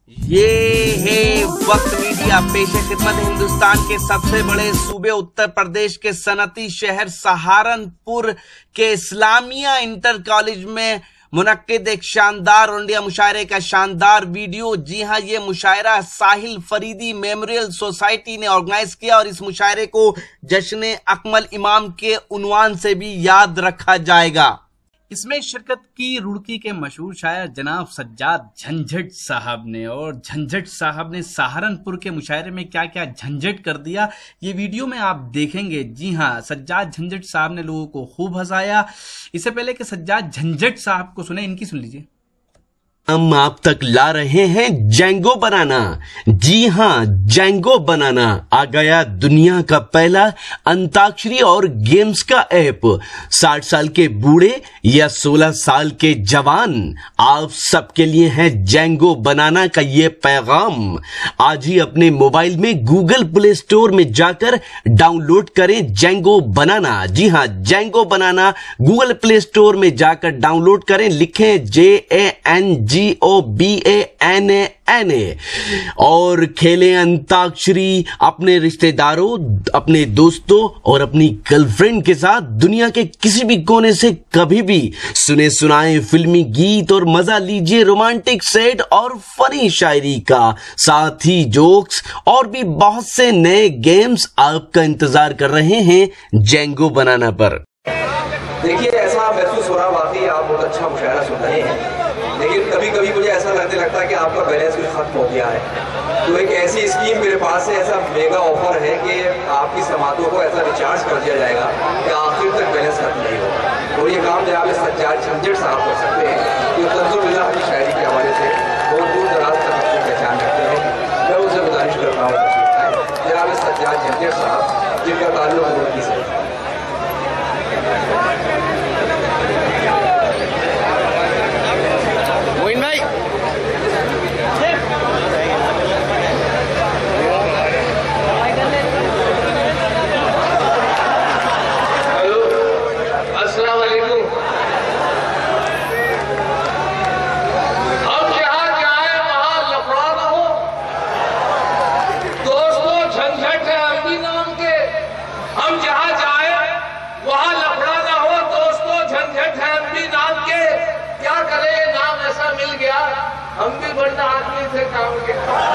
ये है वक्त मीडिया। पेशे खिदमत हिंदुस्तान के सबसे बड़े सूबे उत्तर प्रदेश के सनती शहर सहारनपुर के इस्लामिया इंटर कॉलेज में मुनक्किद एक शानदार इंडिया मुशायरे का शानदार वीडियो। जी हां, ये मुशायरा साहिल फरीदी मेमोरियल सोसाइटी ने ऑर्गेनाइज किया और इस मुशायरे को जश्न अकमल इमाम के उन्वान से भी याद रखा जाएगा। इसमें शिरकत की रुड़की के मशहूर शायर जनाब सज्जाद झंझट साहब ने, और झंझट साहब ने सहारनपुर के मुशायरे में क्या क्या झंझट कर दिया ये वीडियो में आप देखेंगे। जी हां, सज्जाद झंझट साहब ने लोगों को खूब हंसाया। इससे पहले कि सज्जाद झंझट साहब को सुने, इनकी सुन लीजिए। हम आप तक ला रहे हैं जेंगो बनाना। जी हां, जेंगो बनाना आ गया दुनिया का पहला अंताक्षरी और गेम्स का ऐप। 60 साल के बूढ़े या 16 साल के जवान, आप सबके लिए है जेंगो बनाना का ये पैगाम। आज ही अपने मोबाइल में गूगल प्ले स्टोर में जाकर डाउनलोड करें जेंगो बनाना। जी हां, जेंगो बनाना गूगल प्ले स्टोर में जाकर डाउनलोड करें। लिखें JANGOBANANA और खेलें अंताक्षरी अपने रिश्तेदारों, अपने दोस्तों और अपनी गर्लफ्रेंड के साथ दुनिया के किसी भी कोने से कभी भी। सुने सुनाए फिल्मी गीत और मजा लीजिए रोमांटिक सेट और फनी शायरी का, साथ ही जोक्स और भी बहुत से नए गेम्स आपका इंतजार कर रहे हैं जेंगो बनाना पर। देखिए, ऐसा महसूस हो रहा वाकई आप बहुत अच्छा मुशायरा सुन रहे हैं, लेकिन कभी कभी मुझे ऐसा लगता है कि आपका बैलेंस भी खत्म हो गया है। तो एक ऐसी स्कीम मेरे पास है, ऐसा मेगा ऑफर है कि आपकी समातों को ऐसा रिचार्ज कर दिया जाएगा कि आखिर तक बैलेंस खत्म नहीं होगा। और ये काम जनाब सज्जाद झंझट साहब कर सकते हैं, जो तंजुल की शायरी के हवाले से बहुत दूर दराज तक अपनी पहचान रखते हैं। मैं उनसे गुजारिश करता हूँ जनाब सज्जाद झंझट साहब, जिनका ताल्लुक रुड़की से। हम भी बढ़ना आदमी थे काम के।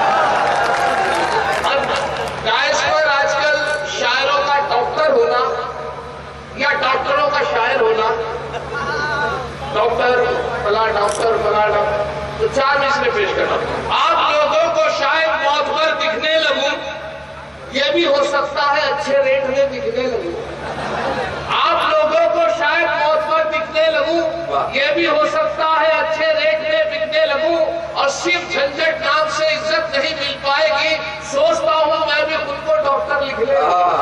अब गाइस पर आजकल शायरों का डॉक्टर होना या डॉक्टरों का शायर होना, डॉक्टर फला डॉक्टर फला डॉक्टर, तो 4 मिनट में पेश करना। आप लोगों को शायद मौत पर दिखने लगूं, यह भी हो सकता है अच्छे रेट में दिखने लगूं। आप लोगों को शायद मौत पर दिखने लगूं, यह भी हो सकता है अच्छे रेट में बिकने लगूं, और सिर्फ झंझट नाम से इज्जत नहीं मिल पाएगी। सोचता हूं मैं भी खुद को डॉक्टर लिख ले,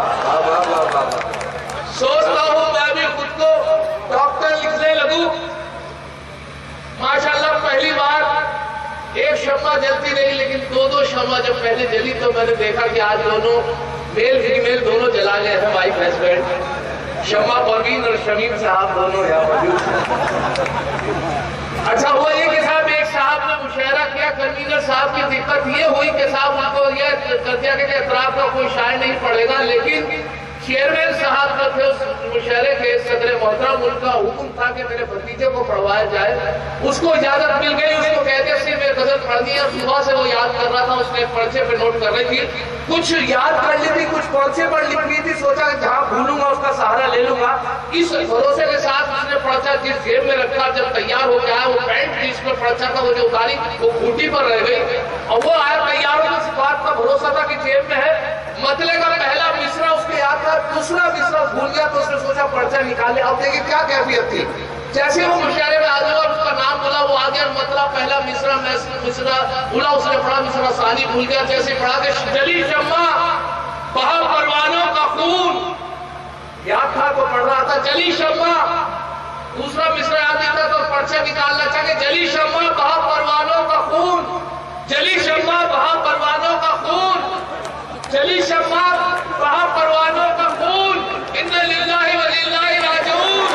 सोचता हूं मैं भी खुद को डॉक्टर लिखने लगूं। माशाल्लाह, पहली बार एक शम्मा जलती नहीं, लेकिन 2-2 शम्मा जब पहले जली तो मैंने देखा कि आज दोनों मेल फीमेल दोनों जला गए हैं, वाइफ हस्बैंड। शम्मा परवीन और शमीम साहब दोनों यहाँ मौजूद। अच्छा हुआ ये कि साहब एक साहब ने मुशायरा किया, कन्वीनर साहब की दिक्कत ये हुई कि साहब उनको ये कर दिया कि एतराफ का कोई शायर नहीं पड़ेगा, लेकिन चेयरमैन साहब जो थे उस मुशायरे के सदर मोहतरम, उनका हुक्म था कि मेरे भतीजे को पढ़वाया जाए। उसको इजाजत मिल गई, उसको कहते से मैं गजल पढ़नी है। सुबह से वो याद कर रहा था, उसने पर्चे पे नोट कर रही थी, कुछ याद कर ली थी, कुछ पर्चे पर लिख रही थी। सोचा जहां भूलूंगा उसका सहारा ले लूंगा। इस भरोसे के साथ उसने पर्चा जिस जेब में रखा, जब तैयार हो गया वो पैंट जिसमें पर्चा था वो जो उतारी वो खूंटी पर रह गई, और वो आया तैयार हो। इस बात का भरोसा था कि जेब में है। मतले का पहला मिसरा उसके याद था, दूसरा मिसरा भूल गया, तो उसने सोचा पर्चा निकाले। अब देखिए क्या कैफियत थी। जैसे वो मुशायरे में आ गया और उसका नाम बोला, वो आ गया, मतलब पहला मिसरा मिसरा बोला, उसने पढ़ा, मिसरा सानी भूल गया। जैसे पढ़ा के जली शम्मा बहा परवानों का खून, याद था तो पढ़ रहा था जली शम्मा। दूसरा मिसरा याद नहीं था तो पर्चा निकालना चाहिए, जली शम्मा बहा परवानों का खून, जली शम्मा बहा परवानों का खून, जली शम्मा बहा परवानों का खून, इन्ना लिल्लाहि व इल्लैहि राजिऊन।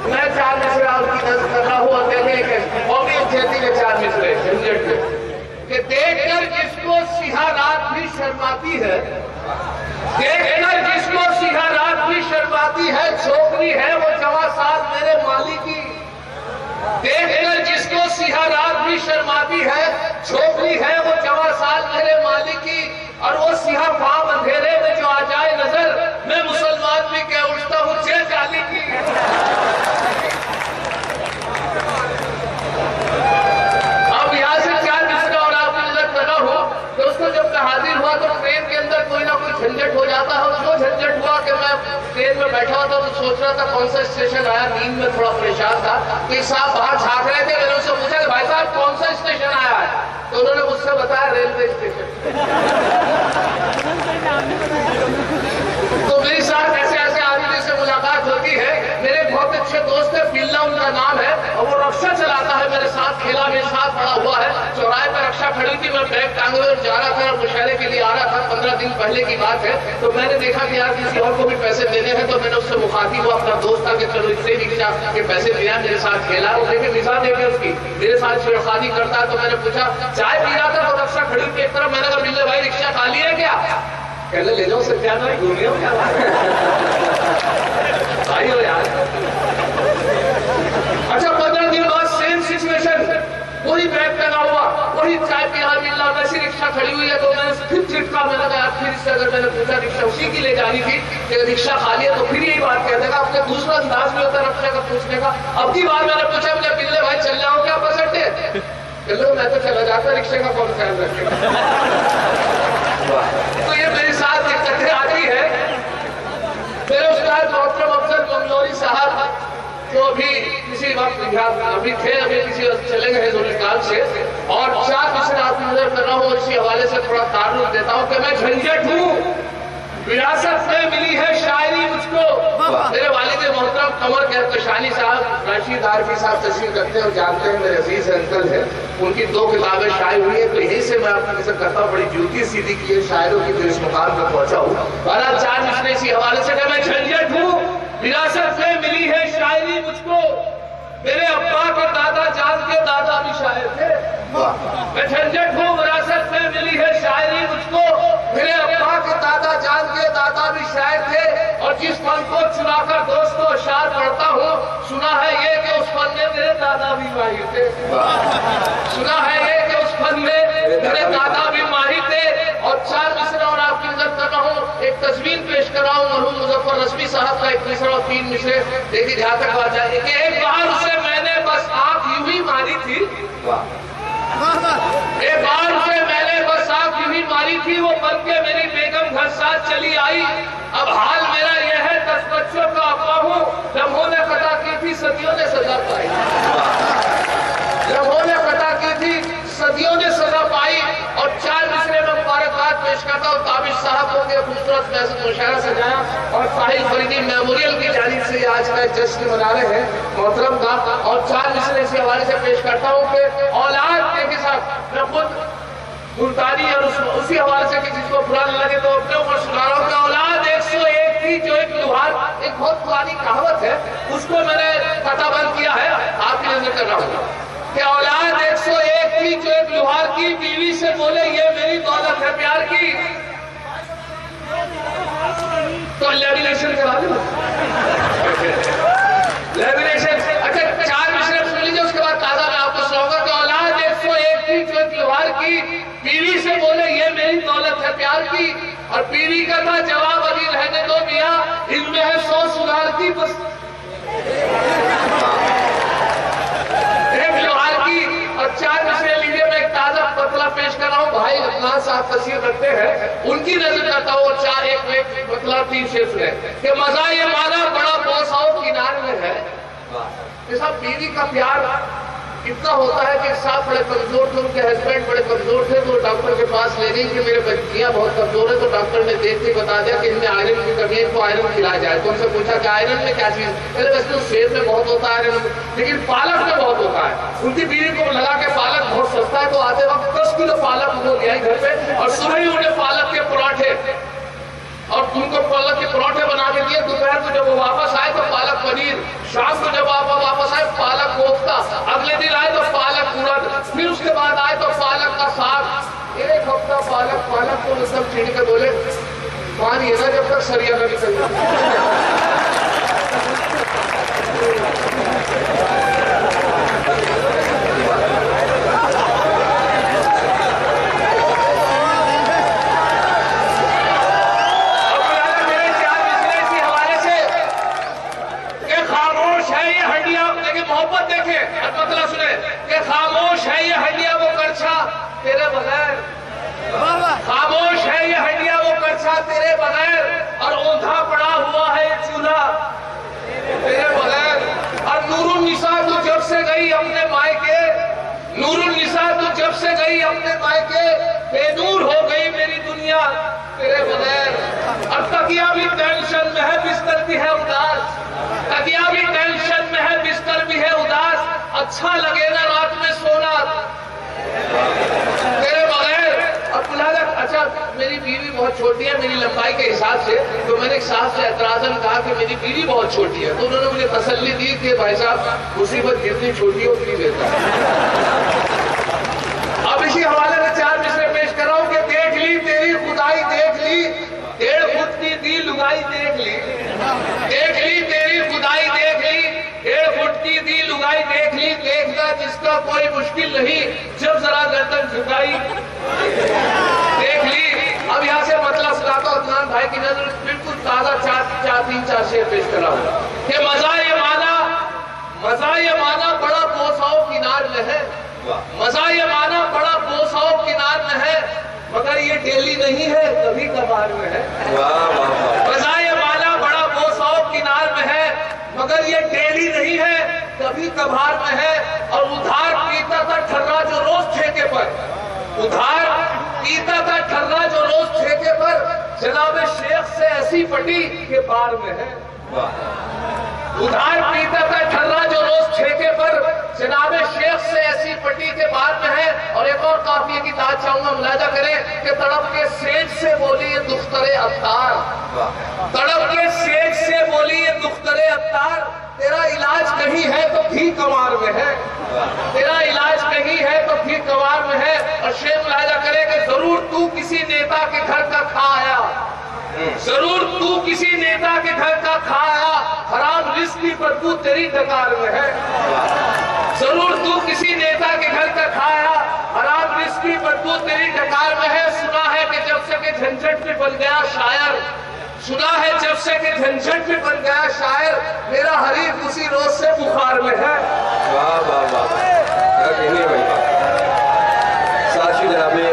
मैं 4 मिसरे आपकी नजर कर रहा हूँ और कहते कौमी खेती के 4 मिसरे झंझट में कि देखकर जिसको सिहा रात भी शर्माती है, देखकर जिसको सिहा रात भी शर्माती है, छोकरी है वो जवा साल मेरे माली की। देखकर जिसको सिहा रात भी शर्माती है, छोकरी है वो जवा साल मेरे माली की। और वो सिहा फाम अंधेरे में जो आ जाए नजर, मैं मुसलमान भी कह उठता हूँ जय काली की। अब यहाँ से 4 मिसरा और आपकी नजर कर रहा हूँ। दोस्तों जब मैं हाजिर हुआ तो ट्रेन के अंदर कोई ना कोई झंझट हो जाता है। जो झंझट हुआ कि मैं ट्रेन में बैठा हुआ था तो सोच रहा था कौन सा स्टेशन आया, नींद में थोड़ा परेशान था। तो साहब बाहर झाँक रहे थे, मैंने उससे पूछा भाई साहब कौन सा स्टेशन आया है, तो उन्होंने मुझसे बताया रेलवे स्टेशन। तो मेरे साथ ऐसे ऐसे आदमी से मुलाकात होती है। मेरे बहुत अच्छे दोस्त है, बिल्ला उनका नाम है, और वो रक्षा चलाता है, मेरे साथ खेला, मेरे साथ पड़ा हुआ है। चौराहे पर रक्षा खड़ी थी, मैं बैग टांगे हुए जा रहा था, मुशायरे के लिए आ रहा था। 15 दिन पहले की बात है। तो मैंने देखा कि यार किसी और को भी पैसे देने हैं, तो मैंने उससे मुखातिब हुआ, अपना दोस्त था कि चलो इससे रिक्शा के पैसे दिया, मेरे साथ खेला। वो देखे निशा देखे उसकी, मेरे साथ छेड़खानी करता है। तो मैंने पूछा चाय पी रहा था तो रक्षा खड़ी थी एक तरफ, मैंने कहा बिल्ले भाई रिक्शा खाली है क्या? कहने ले जाओ सर, क्या घूमिए हो क्या भाई हो यार। अच्छा 15 दिन बाद सेम सिचुएशन, वही बैग टंगा हुआ, वही चाय पिया मिल रहा, वैसी रिक्शा खड़ी हुई है। तो मैंने फिर चिटका, मैंने कहा फिर इससे अगर मैंने पूछा रिक्शा उसी की ले जानी थी कि रिक्शा खाली है, तो फिर यही बात कह देगा। अपने दूसरा अंदाज में होता है रक्षा का पूछने का। अब की बार मैंने पूछा मुझे बिल्ले भाई चल जाओ क्या बस अड्डे? चलो मैं तो चला जाता, रिक्शे का कौन ख्याल रखेगा। तो ये मेरे साथ दिक्कतें आती है। मेरे उस्ताद मोहतरम अफजल मंगलौरी साहब जो अभी किसी वक्त अभी थे, अभी किसी वक्त चले गए दुनिया से। और 4 मिसरे आपकी नजर कर रहा हूँ, इसी हवाले से थोड़ा तारुफ देता हूँ कि मैं झंझट हूँ, विरासत में मिली है शायरी मुझको। मेरे वालिद मोहतरम कमर कहतशानी साहब, राशिद आरफी साहब तशरीफ रखते हैं और जानते हैं, मेरे अजीज अंकल हैं। उनकी 2 किताबें शाये हुई है, तो यही से मैं आपकी नजर करता हूँ, बड़ी ड्यूटी सीधी की है शायरों की, जो इस मुकाम पर पहुंचा हूँ। 4 मिसरे इसी हवाले से मैं झंझट हूँ, विरासत में मिली है शायरी मुझको। मेरे अब्बा के दादा जान के दादा भी शायर थे। मैं झंझट हूँ, विरासत में मिली है शायरी मुझको। मेरे अब्बा के दादा जान के दादा भी शायर थे। और जिस फन को चुनाकर दोस्तों अशार पढ़ता हूँ, सुना है ये कि उस फन में मेरे दादा भी माहिर थे। सुना है ये कि उस फन में मेरे दादा भी माहिर थे। और 4 मिसरा और आपकी नजर कर रहा हूँ, एक तस्वीर पेश कर रहा हूँ मरहूम मुजफ्फर रश्मी साहब का, 1 मिसरा और 3 मिसरे। देखिए जहां तक बात जाए कि एक बार उसे मैंने बस आंख यूं ही मारी थी, एक बार उसे मैंने बस आंख यूं ही मारी थी, वो बन के मेरी बेगम घर साथ चली आई। अब हाल मेरा यह है 10 बच्चों का अब्बा हूँ, लम्हों ने खता की थी सदियों ने सजा पाई। लम्हों ने खता की थी सदियों ने सजा पाई। और 4 मिसरे में मुबारकबाद पेश करता हूँ ताबिश साहब को कि खूबसूरत मुशायरा सजाया और साहिल फरीदी मेमोरियल की जानिब से आज का जश्न मना रहे हैं मोहतरम का। और 4 मिसरे इसी हवाले से पेश करता हूँ कि औलाद के साथ मैं खुद मुल्तानी और उसी हवाले से कि जिसको बुरा न लगे तो अपने ऊपर सुना रहा हूँ कि औलाद 101 थी जो एक लुहार, एक बहुत पुरानी कहावत है, उसको मैंने कथाबंद किया है, आपकी नजर कर रहा हूँ कि औलाद 101 थी जो एक लुहार की, बीवी से बोले ये मेरी दौलत है प्यार की। तो लेमिनेशन करा दो, लेमिनेशन। अच्छा 4 मिसरे सुन लीजिए, उसके बाद ताजा मैं आपको सुनाऊंगा कि औलाद 101 थी जो एक लुहार की, बीवी से बोले ये मेरी दौलत है प्यार की। और बीवी का था जवाब अभी रहने दो मियां, इनमें है 100 सुधार की बस। और 4 मिसरे लीजिए, मैं एक ताजा पतला पेश कर रहा हूँ, भाई अदनान साहब तस्वीर रखते हैं, उनकी नजर करता हूँ। और 4 एक पतला 3 शेर है कि मजा ये माना बड़ा बोसाओ किनारे में है। साहब बीवी का प्यार इतना होता है कि साहब बड़े कमजोर थे, उनके हस्बैंड बड़े कमजोर थे, तो डॉक्टर के पास ले गई कि मेरे बच्चियां बहुत कमजोर है। तो डॉक्टर ने देख के बता दिया कि इनमें आयरन की कमी है, इनको आयरन खिलाया जाए। तो उनसे पूछा कि आयरन में क्या चीज? वैसे तो सेब में बहुत होता है आयरन, लेकिन पालक में बहुत होता है। उनकी बीवी को लगा के पालक बहुत सस्ता है, तो आते वक्त 10 किलो पालक उनको ले आई घर पे। और सुबह ही उन्हें पालक के पराठे और उनको पालक के पराठे बना के दिए। दोपहर को जब वो वापस आए तो पालक पनीर, शाम को जब आप एक हफ्ता पालक पालक को सब छीन के बोले मानिए ना जब तक सरिया न निकल जाए। मोहब्बत देखे मतलब सुने कि खामोश है ये हड्डियां वो करछा तेरे बगैर, खामोश है ये हड्डियां वो करछा तेरे बगैर, और औंधा पड़ा हुआ है ये चूल्हा तेरे बगैर। और नूरुन्निसा तू जब से गई अपने मायके, नूरुन्निसा तू जब से गई अपने मायके, बेनूर हो गई मेरी दुनिया तेरे बगैर। और तकिया भी टेंशन में है, बिस्तर भी है उदास, तकिया भी टेंशन में है, बिस्तर भी है उदास, अच्छा लगे ना रात में सोना तेरे बगैर। और पुलादा अच्छा मेरी बीवी बहुत छोटी है मेरी लंबाई के हिसाब से, तो मैंने एक साहब से एतराजन कहा कि मेरी बीवी बहुत छोटी है, तो उन्होंने मुझे तसल्ली दी कि भाई साहब मुसीबत जितनी छोटी हो उतनी बेहतर है। अब इसी हवाले से 4 मिसरे पेश कर रहा हूं कि देख ली तेरी खुदाई देख ली, 1.5 फुट की दी लुगाई देख ली, देख ली तेरी खुदाई देख ली, 1.5 फुट की दी लुगाई देख ली, देखना जिसका कोई मुश्किल नहीं जब जरा गर्दन झुकाई देख ली। अब यहाँ से मतलब सुनाता हूं अदनान भाई की नजर बिल्कुल ताजा 4 शेर पेश कर रहा हूं कि मजा ये माना बड़ा बोसाओ किनार में है, मजा ये माना बड़ा बोसाओ किनार में है, मगर ये डेली नहीं है कभी कभार में है। मजा ये माना बड़ा बोसाओ किनार में है, मगर ये डेली नहीं है कभी कभार में है। और उधार पीता था ठर्रा जो रोज ठेके पर, उधार पीता था ठर्रा जो रोज ठेके पर, जनाब शेख से ऐसी पटी के बार में है। उधार पीता था ठर्रा जो रोज ठेके पर, जनाब शेख से ऐसी पटी के बार में है। और एक और काफिये की दाद चाहूंगा मुलाजा करें कि तड़प के सेज से बोली ये दुख्तरे अत्तार, तड़प के सेज से बोली ये दुख्तरे अत्तार, तेरा इलाज कहीं है तो भी कमार में है, तेरा इलाज कहीं है तो भी कमार में है। और शेख मुलाजा करे कि जरूर तू किसी नेता के घर का खा आया, जरूर तू किसी नेता के घर का खाया, हराम रिस्क की बदबू तेरी डकार में है, जरूर तू किसी नेता के घर का खाया, हराम रिस्क की बदबू तेरी डकार में है। सुना है कि जब से के झंझट में बन गया शायर, सुना है जब से के झंझट में बन गया शायर, मेरा हरीफ उसी रोज से बुखार में है। वाह वाह वाह, साथ ही जनाबे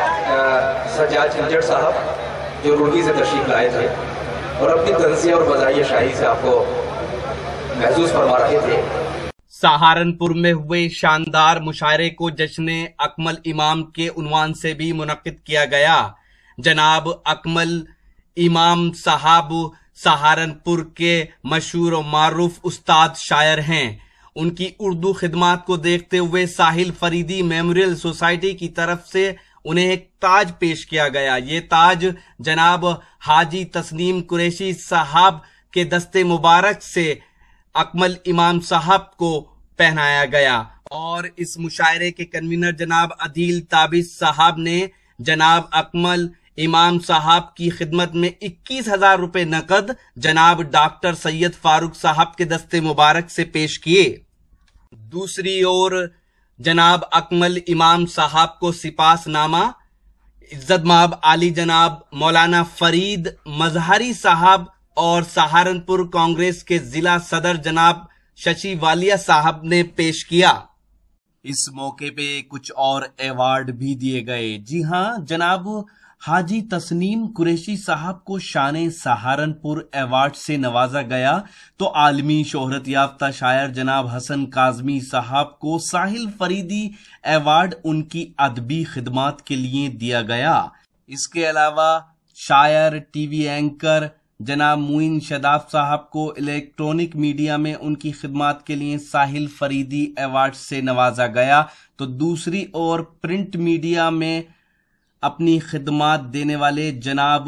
सज्जाद झंझट साहब जो रुड़की से तशरीफ लाए थे और अपनी तंज़िया और बज़ाइया शाही से आपको महसूस फरमा रहे थे। सहारनपुर में हुए शानदार मुशायरे को जश्न अकमल इमाम के उन्वान से भी मुनक्किद किया गया। जनाब अकमल इमाम साहब सहारनपुर के मशहूर और मारूफ उस्ताद शायर हैं। उनकी उर्दू खिदमात को देखते हुए साहिल फरीदी मेमोरियल सोसाइटी की तरफ से उन्हें एक ताज पेश किया गया। ये ताज जनाब हाजी तस्नीम कुरैशी साहब के दस्ते मुबारक से अकमल इमाम साहब को पहनाया गया। और इस मुशायरे के कन्वीनर जनाब अदील ताबिश साहब ने जनाब अकमल इमाम साहब की खिदमत में 21,000 रुपए नकद जनाब डॉक्टर सैयद फारूक साहब के दस्ते मुबारक से पेश किए। दूसरी ओर जनाब अकमल इमाम साहब को सिपासनामा इज्जत माब आली जनाब मौलाना फरीद मजहरी साहब और सहारनपुर कांग्रेस के जिला सदर जनाब शशि वालिया साहब ने पेश किया। इस मौके पे कुछ और अवार्ड भी दिए गए। जी हां, जनाब हाजी तस्नीम कुरैशी साहब को शान सहारनपुर अवार्ड से नवाजा गया, तो आलमी शोहरत याफ्ता शायर जनाब हसन काजमी साहब को साहिल फरीदी अवार्ड उनकी अदबी खिदमात के लिए दिया गया। इसके अलावा शायर टीवी एंकर जनाब मुइन शदाब साहब को इलेक्ट्रॉनिक मीडिया में उनकी खिदमात के लिए साहिल फरीदी अवार्ड से नवाजा गया, तो दूसरी ओर प्रिंट मीडिया में अपनी खिदमात देने वाले जनाब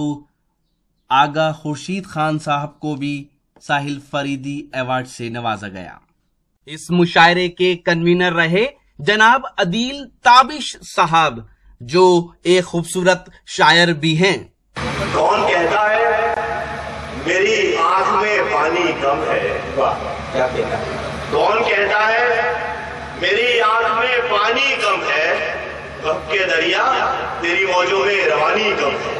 आगा खुर्शीद खान साहब को भी साहिल फरीदी अवार्ड से नवाजा गया। इस मुशायरे के कन्वीनर रहे जनाब अदील ताबिश साहब। जो एक खूबसूरत शायर भी हैं। कौन कहता है मेरी आंख में पानी कम है? वाह, क्या कहना है? कौन कहता है मेरी आंख में पानी कम है? वक्त के दरिया तेरी मौजों में रवानी कम है।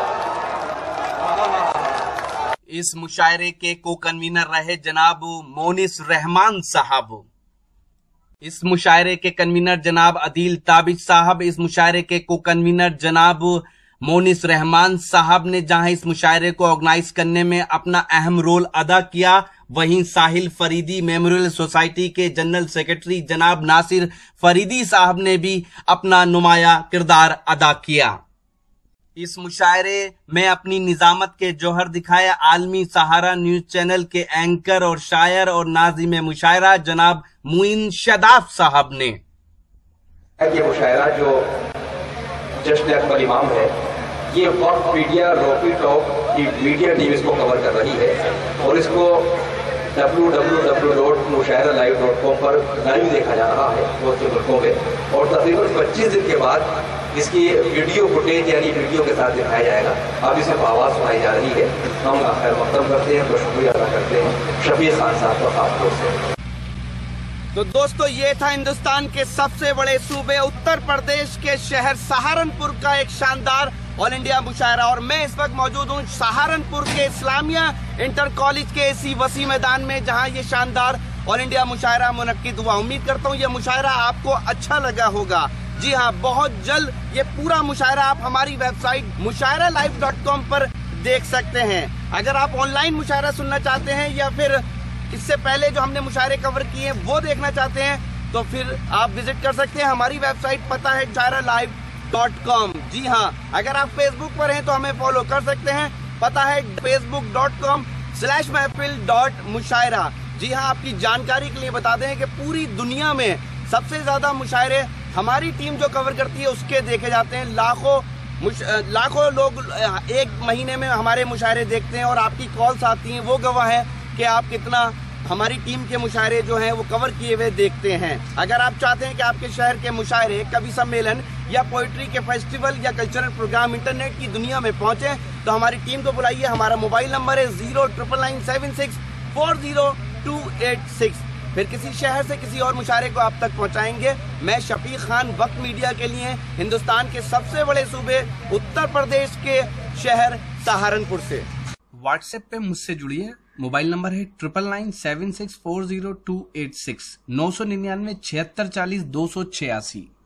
इस मुशायरे के को कन्वीनर रहे जनाब मोनिस रहमान साहब। इस मुशायरे के कन्वीनर जनाब अदील ताबिज साहब। इस मुशायरे के को कन्वीनर जनाब मोनिस रहमान साहब ने जहां इस मुशायरे को ऑर्गेनाइज करने में अपना अहम रोल अदा किया, वहीं साहिल फरीदी मेमोरियल सोसाइटी के जनरल सेक्रेटरी जनाब नासिर फरीदी साहब ने भी अपना नुमाया किरदार अदा किया। इस मुशायरे में अपनी निजामत के जौहर दिखाया आलमी सहारा न्यूज चैनल के एंकर और शायर और नाज़िम मुशायरा जनाब मुइन शदाफ साहब ने। ये मुशायरा जो जश्न अकबर इमाम है, ये वक्त मीडिया रॉकी टॉक की मीडिया टीम इसको कवर कर रही है और इसको www.mushairalive.com पर लाइव देखा जा रहा है बहुत से मुल्कों में, और तकरीबन 25 दिन के बाद इसकी वीडियो फुटेज यानी वीडियो के साथ दिखाया जाएगा। अब इसे आवाज़ सुनाई जा रही है। हम खैर मकदम करते हैं, तो शुक्रिया अदा करते हैं शफी खान साहब का खास तौर से। तो दोस्तों, ये था हिंदुस्तान के सबसे बड़े सूबे उत्तर प्रदेश के शहर सहारनपुर का एक शानदार ऑल इंडिया मुशायरा, और मैं इस वक्त मौजूद हूँ सहारनपुर के इस्लामिया इंटर कॉलेज के इसी वसी मैदान में, जहाँ ये शानदार ऑल इंडिया मुशायरा मुनक्किद हुआ। उम्मीद करता हूँ ये मुशायरा आपको अच्छा लगा होगा। जी हाँ, बहुत जल्द ये पूरा मुशायरा आप हमारी वेबसाइट mushairalive.com पर देख सकते हैं। अगर आप ऑनलाइन मुशायरा सुनना चाहते हैं या फिर इससे पहले जो हमने मुशायरे कवर किए हैं वो देखना चाहते हैं, तो फिर आप विजिट कर सकते हैं। हमारी वेबसाइट पता है mushairalive.com। जी हाँ, अगर आप फेसबुक पर हैं तो हमें फॉलो कर सकते हैं, पता है facebook.com/महफिल.मुशायरा। जी हाँ, आपकी जानकारी के लिए बता दें कि पूरी दुनिया में सबसे ज्यादा मुशायरे हमारी टीम जो कवर करती है उसके देखे जाते हैं। लाखों लोग एक महीने में हमारे मुशायरे देखते हैं और आपकी कॉल्स आती हैं, वो गवाह है कि आप कितना हमारी टीम के मुशायरे जो हैं वो कवर किए हुए देखते हैं। अगर आप चाहते हैं कि आपके शहर के मुशायरे, कवि सम्मेलन या पोइट्री के फेस्टिवल या कल्चरल प्रोग्राम इंटरनेट की दुनिया में पहुंचे, तो हमारी टीम को बुलाइए। हमारा मोबाइल नंबर है 09997640286। फिर किसी शहर से किसी और मुशायरे को आप तक पहुंचाएंगे। मैं शफीक खान, वक्त मीडिया के लिए हिंदुस्तान के सबसे बड़े सूबे उत्तर प्रदेश के शहर सहारनपुर से। व्हाट्सएप पे मुझसे जुड़िए। मोबाइल नंबर है 9997640286 999 7640 286।